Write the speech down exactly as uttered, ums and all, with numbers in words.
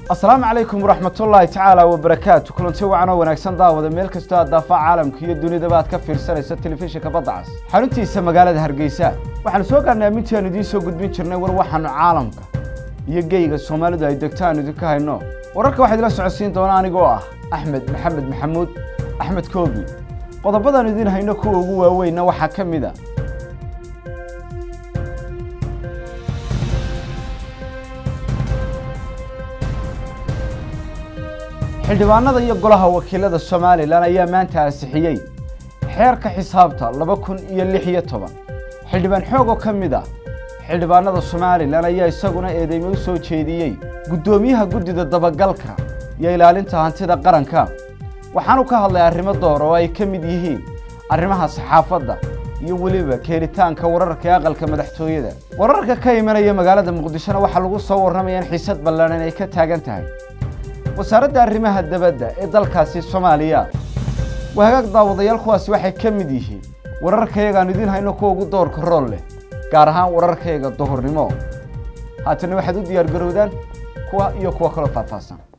السلام عليكم ورحمة الله تعالى وبركاته. كلنتي وعنا ونكسن داود ميل كستا دافع عالم كي دوني دبات كفير سنة تلفزيون كبضعس حرنتي سما مقالة هرقيسة وحن سوق أن أمتي أنا دي سوق دمين شرنا وروحنا عالمك يجيء الصومال ده يدكتان يدك هاي النوع وراك واحد لا سعسين دوناني جواه أحمد محمد محمود أحمد كوبي قد بدأ ندين هاي نكو جوا وين نوح كم ذا xildhibaanada iyo golaha wakiilada Soomaaliland ayaa maanta ansixiyay xeerka xisaabta laba kun iyo lix iyo toban xildhibaan xoog oo kamid ah xildhibaanada Soomaaliland ayaa isaguna eedeymo u soo jeediyay gudoomiyaha gudida dabagalka iyo ilaalinta hantida qaranka waxaanu ka hadlay arrimo door oo ay kamid yihiin arrimaha saxaafadda iyo waliba keelitaanka wararka aqalka madaxtooyada wararka ka imanaya magaalada Muqdisho waxa lagu soo warramayaan xiisad ballaaran ay ka taagan tahay wasaaradda arrimaha dabadda ee dalkaasi Soomaaliya wahagaag daawadayaal kuwaasi waxay ka mid yihiin wararkayga aan idin hayno kuwa ugu doorka rol leh gaar ahaan wararkayga duhurnimo haatan waxaad u diyaar garowdaan kuwa iyo kuwa kale faahfaahsan